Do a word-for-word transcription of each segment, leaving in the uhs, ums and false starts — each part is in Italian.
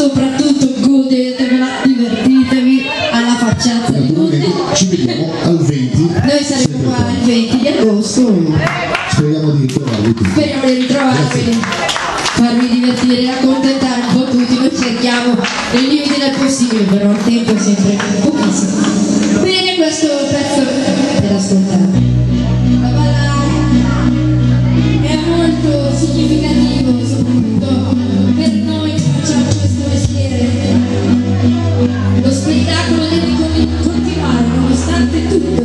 soprattutto godetevela, divertitevi alla facciata di tutti. Ci vediamo al venti. Noi saremo qua il venti di agosto. Speriamo di ritrovarvi tutti. Speriamo di ritrovarvi, farvi divertire e accontentare un po' tutti. Noi cerchiamo nei limiti del possibile, però il tempo è sempre pochissimo. Bene, questo pezzo per ascoltare. La balla è molto significativo, soprattutto per noi che facciamo questo mestiere. Lo spettacolo deve continuare nonostante tutto.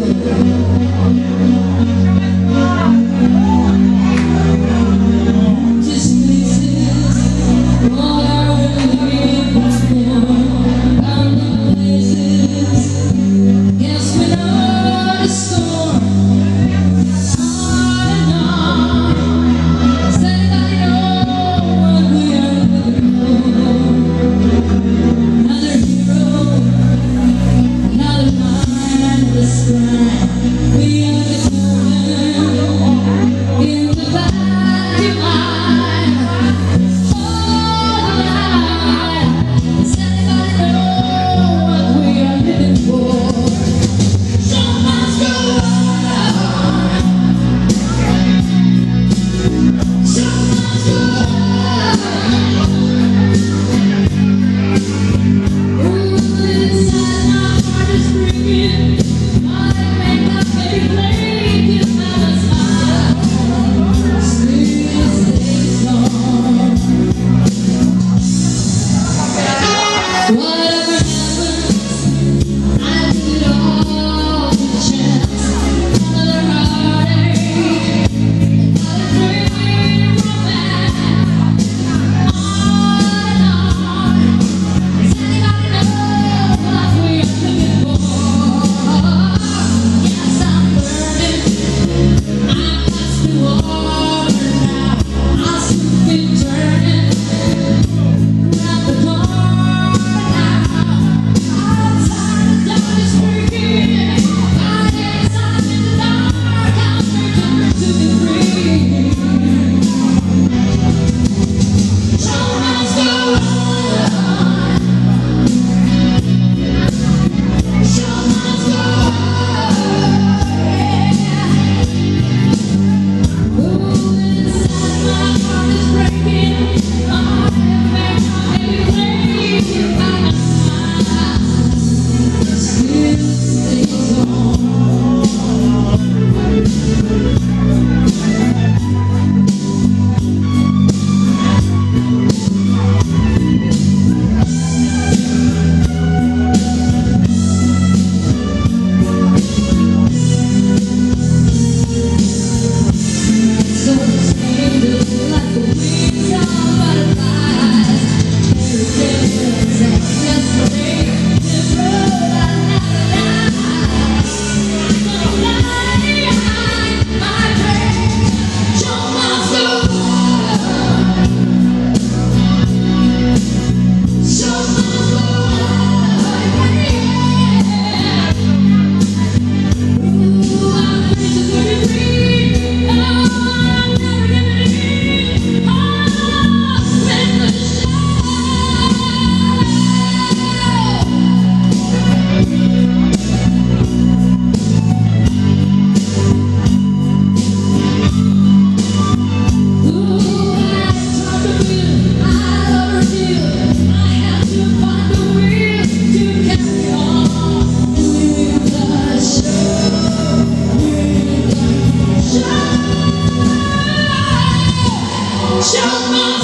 Show me.